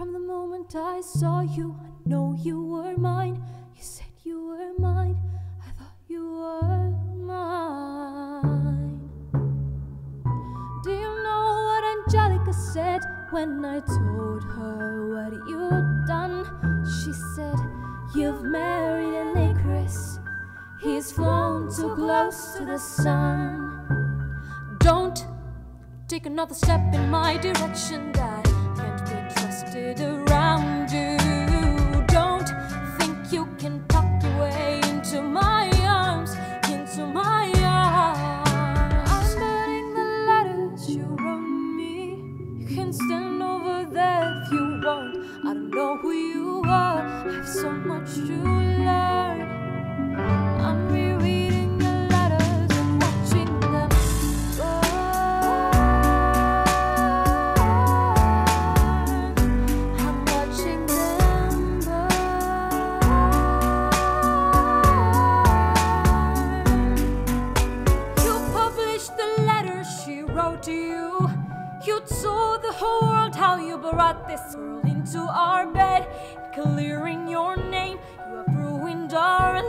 From the moment I saw you, I know you were mine. You said you were mine, I thought you were mine. Do you know what Angelica said when I told her what you'd done? She said, you've married an Icarus, he's flown too close to the sun. Don't take another step in my direction, that can't be trusted around you. Don't think you can talk your way into my arms, into my arms. I'm burning the letters you wrote me. You can stand over there if you want. I don't know who you are, I have so much to learn. I'm rereading the letters and watching them burn. I'm watching them burn. You published the letters she wrote to you. You told the whole world how you brought this girl into our bed, clearing your name. You have ruined our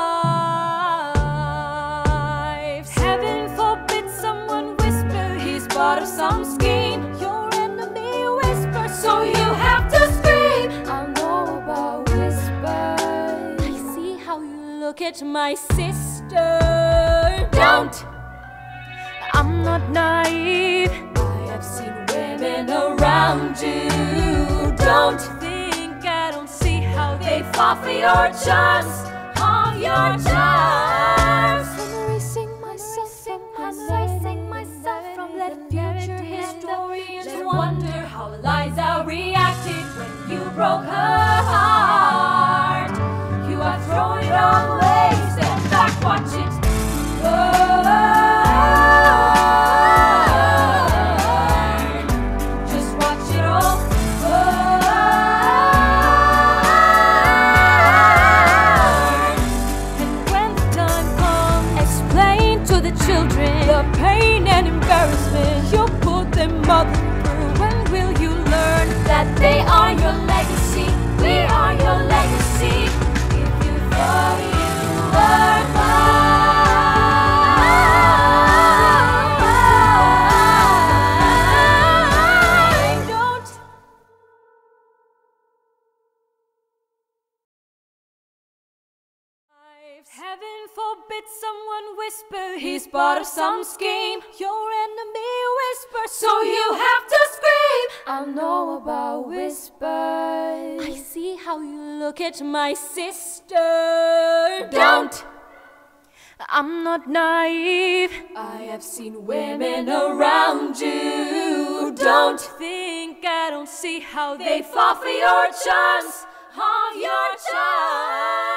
lives. Heaven forbid someone whisper he's part of some scheme. Your enemy whispers, so you have to scream. I know about whispers. I see how you look at my sister. Don't. I'm not naive. I have seen women around you. Don't think I don't see how they fall for your charms, all your charms. I'm erasing myself from that future historians wonder how Liza reacted when you broke her heart. You have thrown it all away, stand back, watch it burn. Just watch it all burn. And when the time comes, explain to the children the pain and embarrassment you put them up through. When will you learn that they are your legacy? We are your legacy. If you thought you were mine, don't. Heaven forbid someone whisper he's part of some scheme. Your enemy whispers, so you have to scream. I know about whispers. I see how you look at my sister. Don't. I'm not naive. I have seen women around you. Don't think I don't see how they fall for your charms, all your charms.